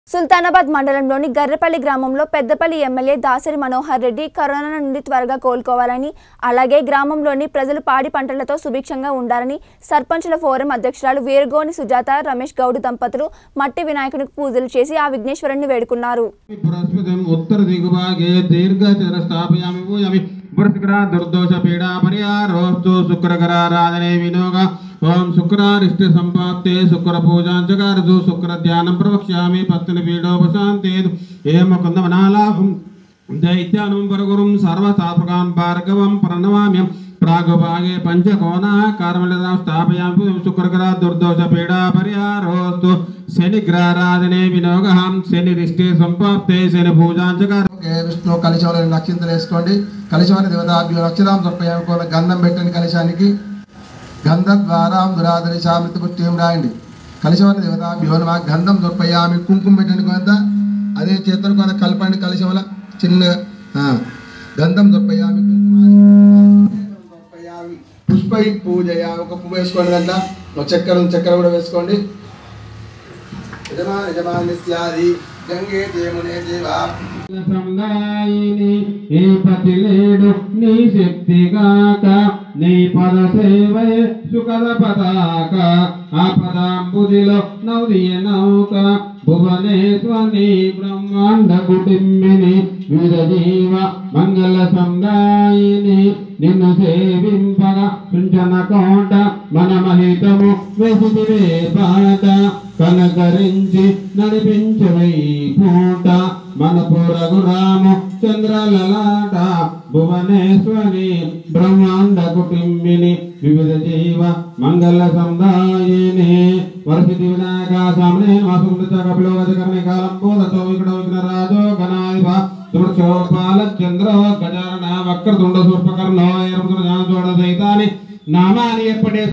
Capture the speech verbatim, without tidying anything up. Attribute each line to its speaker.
Speaker 1: సుల్తానాబాద్ మండలంలోని గర్రెపల్లి గ్రామంలో Peddapalli MLA Dasari Manohar Reddy corona నుండి త్వరగా కోలుకోవాలని అలాగే గ్రామంలోని ప్రజలు పాడి పంటలతో సుభిక్షంగా ఉండాలని సర్పంచుల ఫోరం అధ్యక్షురాలు వీరగోని సుజాత రమేష్ గౌడ్ దంపతులు మట్టి వినాయకునికి పూజలు చేసి ఆ విఘ్నేశ్వరుని వేడుకున్నారు.
Speaker 2: दुर्दोष पीड़ा परिहारोस्तु शुक्रग्रहाराधने विनोग ओम शुक्रारिष्ट संपाप्ते शुक्र पूजा जगारजु शुक्र ध्यानं प्रवक्ष्यामि पत्नी पीडोपशान्ते हे मुकुन्दवनालाभं दैत्यानं परगुरुं सर्वसाप्रकान् भार्गवं प्रणमाम्यं प्रागभागे पंचकोणः कार्मलितां स्थापयामि शुक्रग्रह दुर्दोष पीड़ा परिहारोस्तु शनिग्रहाराधने विनोगः शनिरिष्टे संपाप्ते शनि पूजा जगार
Speaker 3: विष्णु कलशवाल नक्षत्र वेसुकोंడి कलशवाल देवताभ्यो अक्षरां समर्पयामि गंधं పెట్టండి कलशानिकी गंध द्वारां दुराधरि शामृत पुष्टिं राయండి कलशवाल देवताभ्यो नमः गंधं समर्पयामि कुंकुम పెట్టండి కొంత అదే చేతులు కొంత కలపండి कलशवाल చిన్న गंधं समर्पयामि समर्पयामि पुष्पै पूजया ఒక పువ్వు వేసుకోండి దాంట్లో ఒక చక్కెర చక్కెర కూడా వేసుకోండి యజమాన యజమానిస్యాది गंगे देमुने देवा
Speaker 2: समुदायिनी हे पतिलेडु नी शक्तिगाक नी पद सेवय सुखद पताक आपदांबुदिलो नवदिय नौक भुवनेश्वरी ब्रह्मांड कुटुंबिनी विरजीव मंगल समुदायिनी निन्नु सेविंपग सुंचन कोट मन महितमु वेसितिवे पाद कनकరించి నడిపించవై పూట మనపురగు రాము చంద్రలలాట భువనేశ్వరి బ్రహ్మాండ కుటుంబిని వివిధ జీవ మంగళ సముదాయిని వరసిద్ధి వినాయక సామనే వాసుమృత కపిలోగజకర్ణి కాలం బోధతో వికట విఘ్న రాజో గణాధిప దుర్చోపాల చంద్ర గజానన వక్రతుండ సూర్పకర్ణో ఏర్పడుతున్న జాన జోడ సైతాని నామాని ఏర్పడే